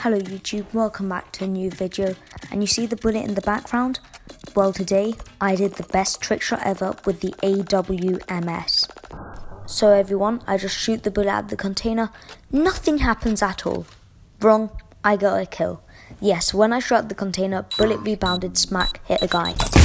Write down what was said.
Hello YouTube, welcome back to a new video. And you see the bullet in the background? Well, today I did the best trick shot ever with the Awm-S. So everyone, I just shoot the bullet at the container, nothing happens at all. Wrong, I got a kill. Yes, when I shot the container, bullet rebounded, smack, hit a guy.